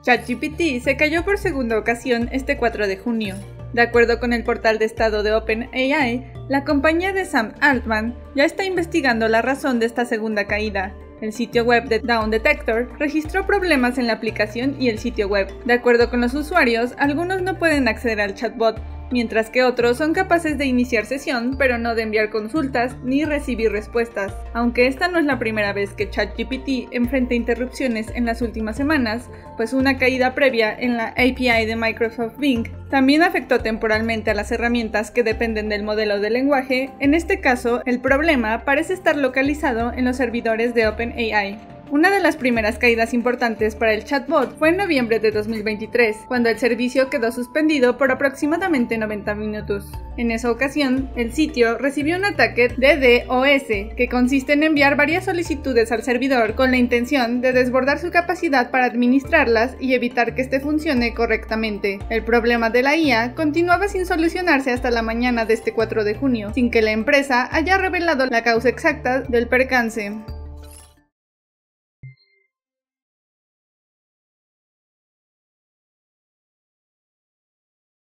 ChatGPT se cayó por segunda ocasión este 4 de junio. De acuerdo con el portal de estado de OpenAI, la compañía de Sam Altman ya está investigando la razón de esta segunda caída. El sitio web de Down Detector registró problemas en la aplicación y el sitio web. De acuerdo con los usuarios, algunos no pueden acceder al chatbot, mientras que otros son capaces de iniciar sesión, pero no de enviar consultas ni recibir respuestas. Aunque esta no es la primera vez que ChatGPT enfrenta interrupciones en las últimas semanas, pues una caída previa en la API de Microsoft Bing también afectó temporalmente a las herramientas que dependen del modelo de lenguaje. En este caso, el problema parece estar localizado en los servidores de OpenAI. Una de las primeras caídas importantes para el chatbot fue en noviembre de 2023, cuando el servicio quedó suspendido por aproximadamente 90 minutos. En esa ocasión, el sitio recibió un ataque de DDoS, que consiste en enviar varias solicitudes al servidor con la intención de desbordar su capacidad para administrarlas y evitar que éste funcione correctamente. El problema de la IA continuaba sin solucionarse hasta la mañana de este 4 de junio, sin que la empresa haya revelado la causa exacta del percance.